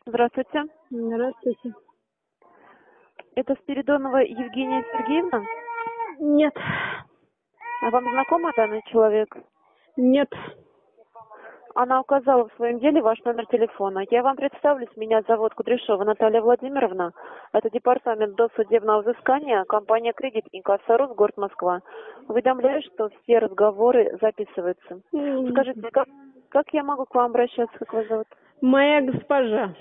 Здравствуйте. Здравствуйте. Это Спиридонова Евгения Сергеевна? Нет. А вам знакома данный человек? Нет. Она указала в своем деле ваш номер телефона. Я вам представлюсь, меня зовут Кудряшова Наталья Владимировна. Это департамент досудебного взыскания, компания «Кредит» инкассо РУ, город Москва. Уведомляю, что все разговоры записываются. Скажите, как я могу к вам обращаться, как вас зовут? Моя госпожа.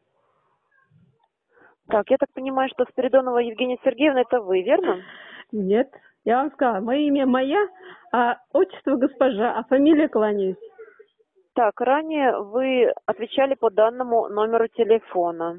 Так, я так понимаю, что Спиридонова Евгения Сергеевна это вы, верно? Нет. Я вам сказала, мое имя моя, а отчество госпожа, а фамилия кланяюсь. Так, ранее вы отвечали по данному номеру телефона.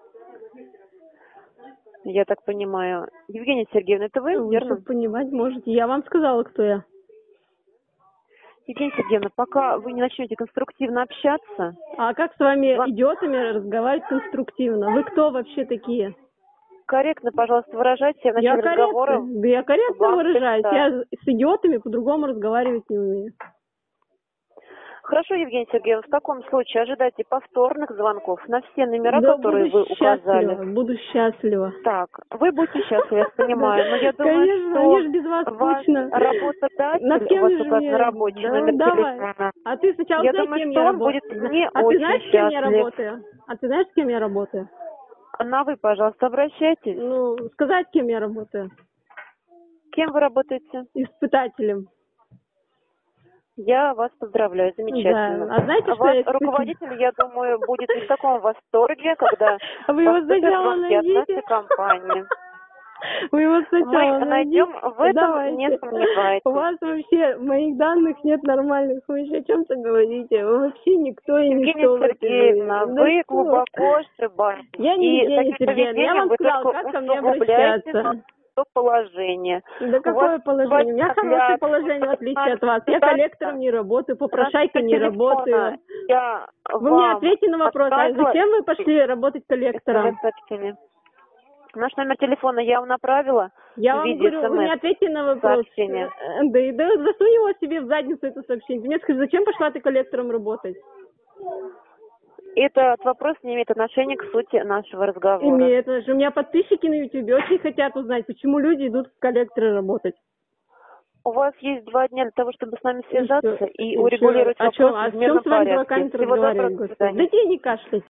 Я так понимаю. Евгения Сергеевна, это вы, Вы верно? всё понимать можете. Я вам сказала, кто я. Евгения Сергеевна, пока вы не начнете конструктивно общаться... А как с вами, идиотами, разговаривать конструктивно? Вы кто вообще такие? Корректно, пожалуйста, выражайтесь в начале разговора. Да я корректно выражаюсь. Я с идиотами по-другому разговаривать не умею. Хорошо, Евгения Сергеевна, в таком случае ожидайте повторных звонков на все номера, Да, которые вы указали. Буду счастлива. Так, вы будете счастливы, я понимаю, но я думаю, конечно, что мне ж без вас ваш скучно. работодатель, у вас указан рабочий номер телефона. А ты сначала Я знаешь, думаю, кем что я он будет работаю? не А ты очень знаешь, с кем я счастлив. работаю? А ты знаешь, с кем я работаю? На вы, пожалуйста, обращайтесь. Ну, сказать, с кем я работаю? Кем вы работаете? Испытателем. Я вас поздравляю, замечательно. Да. А знаете, что Ваш я руководитель, я думаю, будет не в таком восторге, когда Вы его поступят сначала звонки от найдите. нашей компании. Вы его сначала Мы найдем, в этом Давайте. не сомневайтесь. У вас вообще моих данных нет нормальных. Вы еще о чем-то говорите. Вы вообще никто и Евгения ничто в этой Сергеевна, жизни. вы глубоко ошибаетесь. Я не Евгения Сергеевна. Я вам сказала, как ко мне обращаться. Положение. Да какое положение? У меня хорошее положение, в отличие от вас. Я коллектором не работаю, попрошайкой не работаю. Вы мне ответьте на вопрос, а зачем вы пошли работать коллектором? Наш номер телефона я вам направила. Я вам говорю, вы мне ответьте на вопрос. Сообщение. Да засунь его себе в задницу, это сообщение. Ты мне скажи, зачем пошла ты коллектором работать? Этот вопрос не имеет отношения к сути нашего разговора. Имеет. У меня подписчики на YouTube очень хотят узнать, почему люди идут в коллекторы работать. У вас есть 2 дня для того, чтобы с нами связаться и урегулировать вопрос в мирном порядке. О чем с вами разговаривать, господи? Да тебе не кашляй.